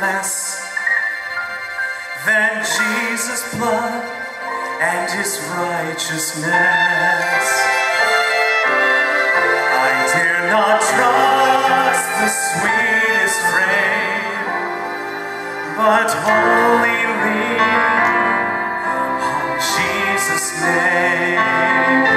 less than Jesus' blood and his righteousness. I dare not trust the sweetest frame, but wholly lean on Jesus' name.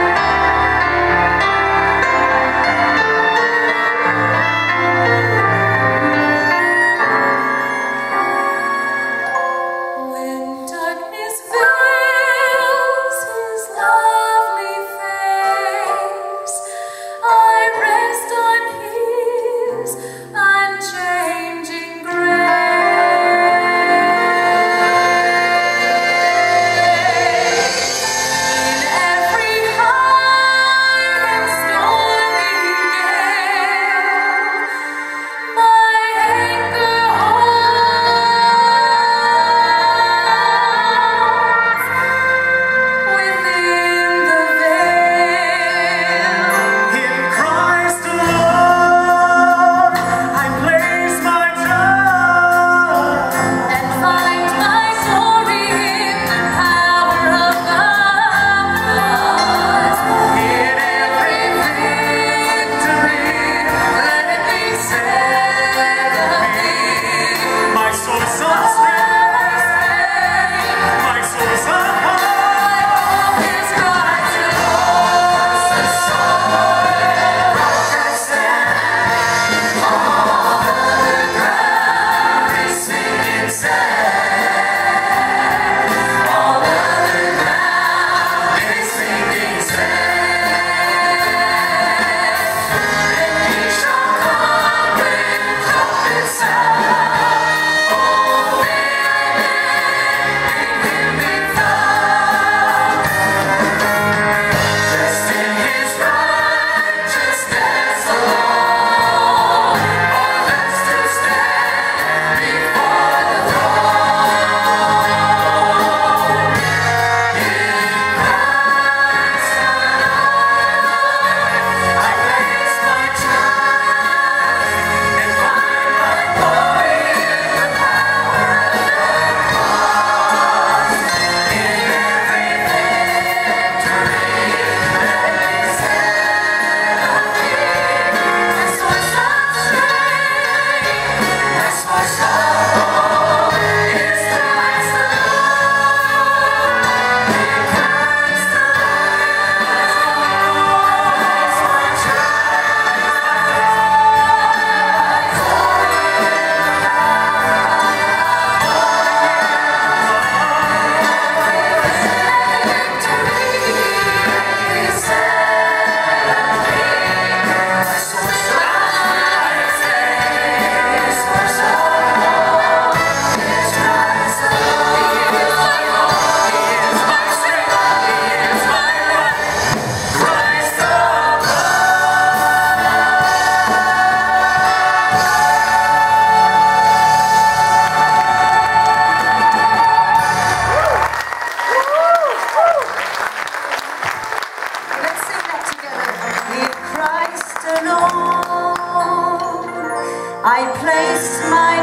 I placed my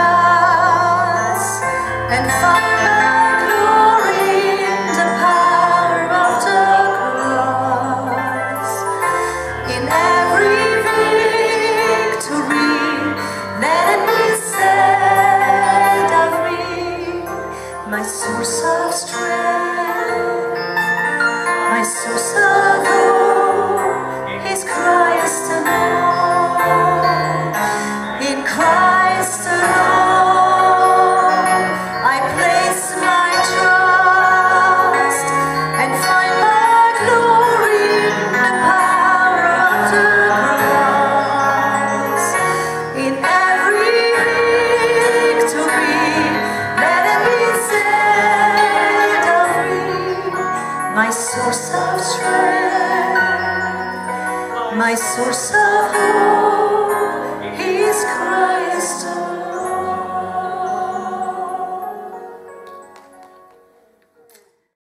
trust and found my glory in the power of the cross. In every victory, let me set free, my source of strength, my source of hope is Christ alone. In Christ alone, I place my trust and find my glory in the power of the cross. In every victory, let me set free, my source of strength, my source of hope.